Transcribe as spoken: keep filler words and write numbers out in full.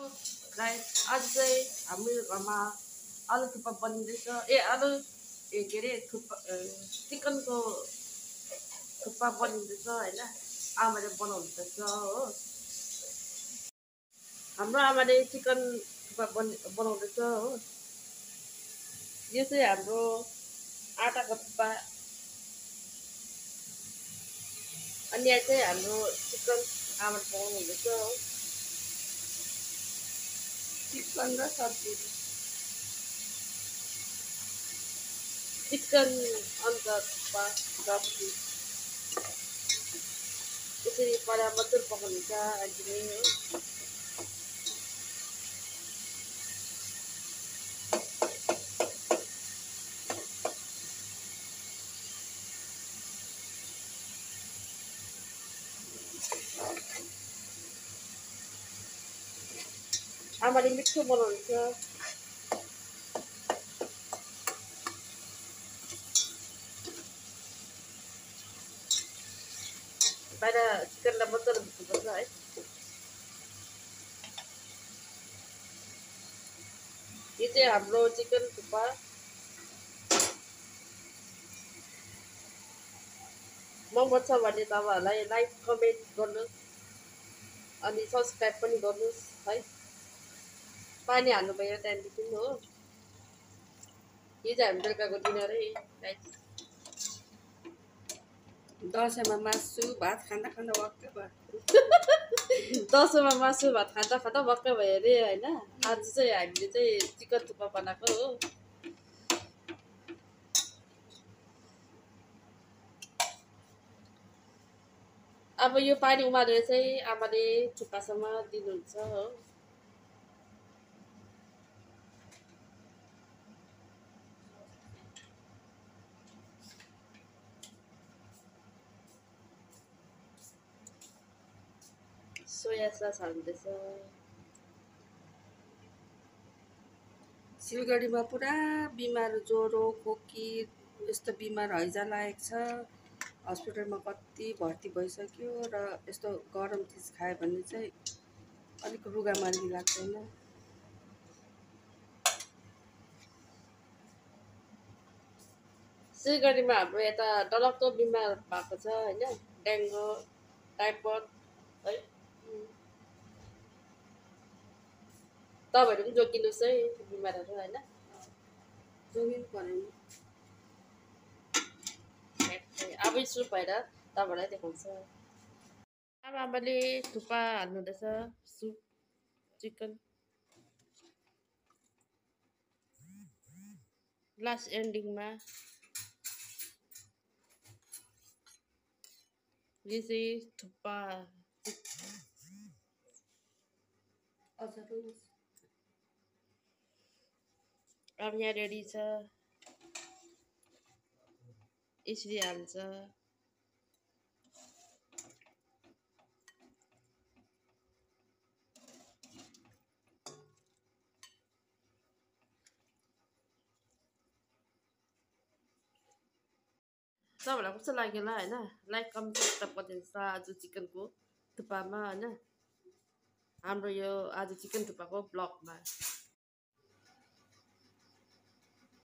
Guys आज चाहिँ हाम्रो घरमा आलु थुक्पा बनिँदैछ। ए आलु ए के अरे थुक्पा चिकनको थुक्पा बनिँदैछ होइन। आमाले बनाउँदैछ हो। हाम्रो आमाले चिकन थुक्पा बन बनाउँदैछ हो। यो चाहिँ हाम्रो आटाको थुक्पा अनि यहाँ चाहिँ हाम्रो चिकन आमाले बनाउनु हुँदैछ हो। चिकन र सब्जी चिकन अन्त थुक्पा सब्जी यसरी पहिला मजाले पकाउनुहुन्छ अहिले हो। आमाले मिठो बनाउनुहुन्छ। बाहिर चिकनलाई मजाले भुट्नुपर्छ है। यो चाहिँ हाम्रो चिकन थुक्पा मन पर्छ भने तपाईँहरूलाई लाइक कमेन्ट गर्नुहोस् अनि सब्सक्राइब पनि गर्नुहोस् है। पानी हाल्नुभयो त्यहाँदेखि हो। यो चाहिँ हामी बेलुकाको डिनर है गाइस। दसैँमा मासु भात खाँदा खाँदा वाक्कै भयो। दसैँमा मासु भात खाँदा खाँदा वाक्कै भयो अरे होइन। आज चाहिँ हामीले चाहिँ चिकन थुक्पा बनाएको हो। अब यो पानी उमालेर चाहिँ आमाले थुक्पासँग दिनुहुन्छ हो। सोया सस हाल्दैछ। सिलगढीमा पुरा बिमार ज्वरो खोकी यस्तो बिमार हैजा लागेको छ। हस्पिटलमा कति भर्ती भइसक्यो र यस्तो गरम चिज खायो भने चाहिँ अलिक रुगामार्गी लाग्दैन। सिलगढीमा हाम्रो यता डलक्दो बिमार भएको छ होइन। डेङ्गु टाइफोइड है। तपाईँहरू पनि जोगिनुहोस् है बिमारहरू होइन। जोगिनु परेन। अब सुरु भएर तपाईँहरूलाई देखाउँछ। अब आमाले थुक्पा हाल्नुहुँदैछ सुप चिकन लास्ट एन्डिङमा। यो चाहिँ थुक्पा अब यहाँ रेडी छ। यसरी हाल्छ। सबैलाई कस्तो लाग्यो होला होइन। लाइक कमेन्ट सब्सक्राइब गरिदिनुहोस् आज चिकनको थुक्पामा होइन। हाम्रो यो आज चिकन थुक्पाको ब्लगमा